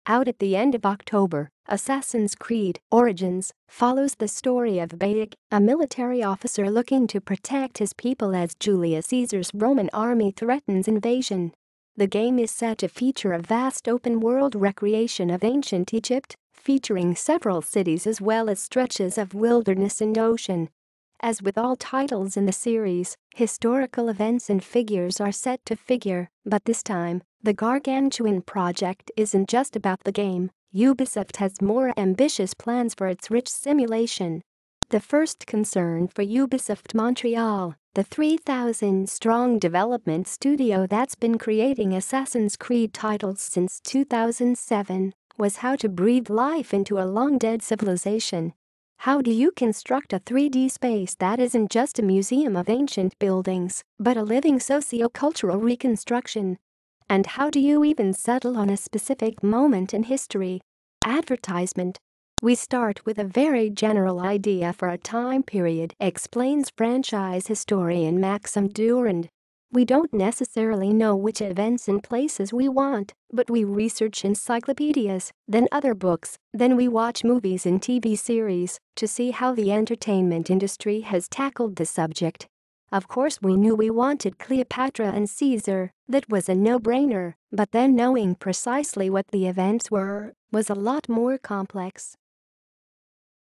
Out at the end of October, Assassin's Creed Origins follows the story of Bayek, a military officer looking to protect his people as Julius Caesar's Roman army threatens invasion. The game is set to feature a vast open-world recreation of ancient Egypt, featuring several cities as well as stretches of wilderness and ocean. As with all titles in the series, historical events and figures are set to figure, but this time, the Gargantuan project isn't just about the game. Ubisoft has more ambitious plans for its rich simulation. The first concern for Ubisoft Montreal, the 3,000-strong development studio that's been creating Assassin's Creed titles since 2007, was how to breathe life into a long-dead civilization. How do you construct a 3D space that isn't just a museum of ancient buildings, but a living sociocultural reconstruction? And how do you even settle on a specific moment in history? Advertisement. We start with a very general idea for a time period, explains franchise historian Maxime Durand. We don't necessarily know which events and places we want, but we research encyclopedias, then other books, then we watch movies and TV series to see how the entertainment industry has tackled the subject. Of course we knew we wanted Cleopatra and Caesar, that was a no-brainer, but then knowing precisely what the events were was a lot more complex.